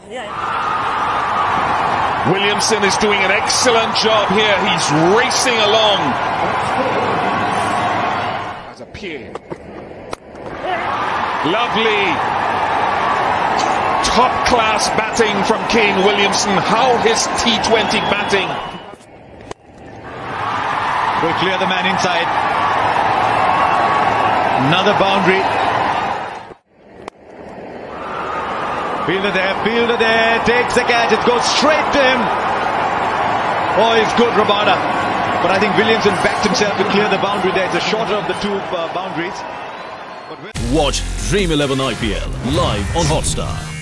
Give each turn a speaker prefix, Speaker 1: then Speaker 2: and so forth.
Speaker 1: Williamson is doing an excellent job here. He's racing along. As a peer. Lovely. Top-class batting from Kane Williamson. How his T20 batting.
Speaker 2: Will clear the man inside. Another boundary. Fielder there, takes the catch, it goes straight to him. Oh, it's good, Rabada. But I think Williamson backed himself to clear the boundary there. It's the shorter of the two boundaries.
Speaker 3: Watch Dream 11 IPL live on Hotstar.